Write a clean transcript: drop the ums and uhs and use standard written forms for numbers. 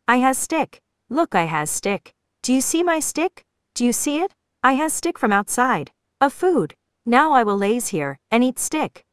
I has stick. Look, I has stick. Do you see my stick? Do you see it? I has stick from outside. Of food. Now I will lays here, and eat stick.